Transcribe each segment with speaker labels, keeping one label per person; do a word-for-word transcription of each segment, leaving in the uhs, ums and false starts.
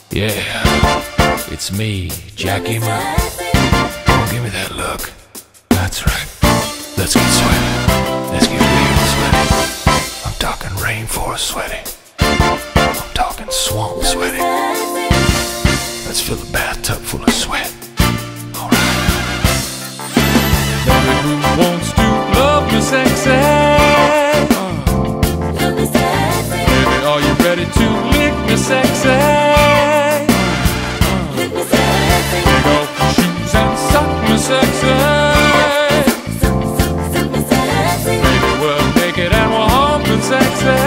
Speaker 1: Yeah, it's me, Jackie Mo. Oh, give me that look. That's right. Let's get sweaty. Let's get real sweaty. I'm talking rainforest sweaty. I'm talking swamp sweaty. Let's fill a bathtub full of sweat. Alright.
Speaker 2: Baby, who wants to love me sexy?
Speaker 3: Love me sexy.
Speaker 2: Baby, are you ready to lick me sexy?
Speaker 3: Lick me sexy.
Speaker 2: Take off your shoes and suck me sexy.
Speaker 3: Suck, suck, suck me sexy.
Speaker 2: Baby, we're naked and we're humping sexy.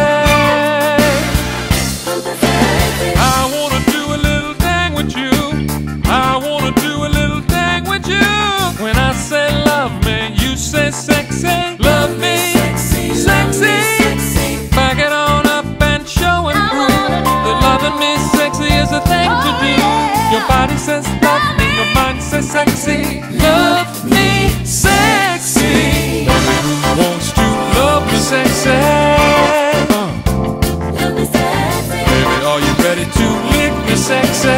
Speaker 3: Humping sexy.
Speaker 2: I wanna do a little thing with you. I wanna do a little thing with you. When I say love me, you say sexy. Love me,
Speaker 3: Sexy,
Speaker 2: sexy.
Speaker 3: sexy.
Speaker 2: Back it on up and show and prove that loving me sexy is a thing to do. Your body says love me, your mind says sexy. Love me sexy. Baby, who wants to love me sexy?
Speaker 3: Love me sexy.
Speaker 2: Baby, are you ready to lick me sexy?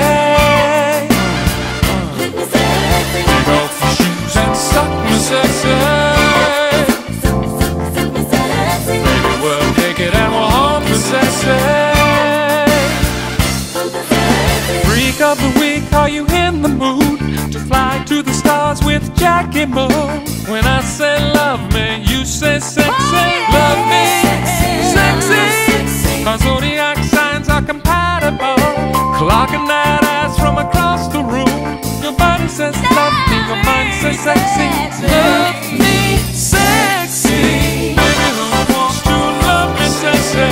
Speaker 3: Lick me sexy.
Speaker 2: Take off your shoes and suck me sexy.
Speaker 3: Suck, suck, suck me sexy.
Speaker 2: Baby, we're naked and we're humping sexy.
Speaker 3: Humping sexy.
Speaker 2: Freak of the week, are you in the mood to fly to the stars with Jackie Mo? When I say love me, you say sexy. Love me, sexy. Our zodiac signs are compatible. Clocking that ass from across the room. Your body says love me, your mind says sexy. Love me, sexy. Baby, who wants to love me sexy?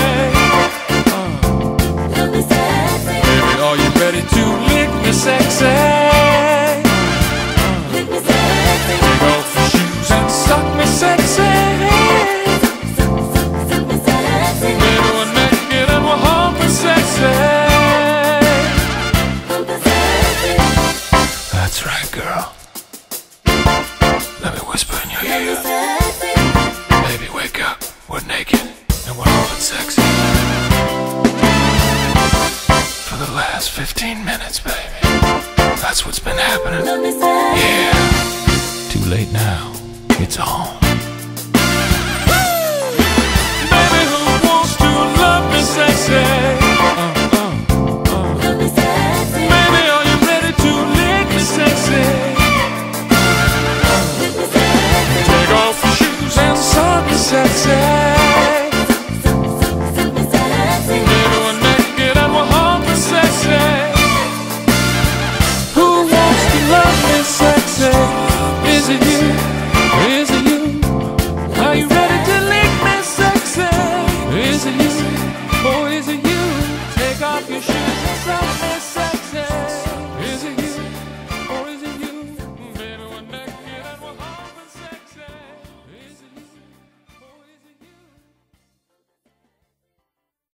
Speaker 3: Love me sexy.
Speaker 2: Baby, are you ready to lick me sexy?
Speaker 3: Lick me sexy.
Speaker 2: Take off your shoes and suck me sexy.
Speaker 3: Suck, suck, suck me sexy.
Speaker 2: Baby, we're naked and we're humping sexy.
Speaker 3: Humping sexy.
Speaker 1: That's right, girl. Let me whisper in your
Speaker 3: Love me
Speaker 1: ear.
Speaker 3: sexy.
Speaker 1: Baby, wake up. We're naked and we're humping sexy. For the last fifteen minutes, baby. That's what's been happening.
Speaker 3: Love me sexy.
Speaker 1: Yeah. Too late now. It's on.
Speaker 2: Baby, who wants to love me sexy?
Speaker 3: Love me sexy.
Speaker 2: Baby, are you ready to lick me sexy?
Speaker 3: Lick me sexy.
Speaker 2: Take off your shoes and suck me sexy.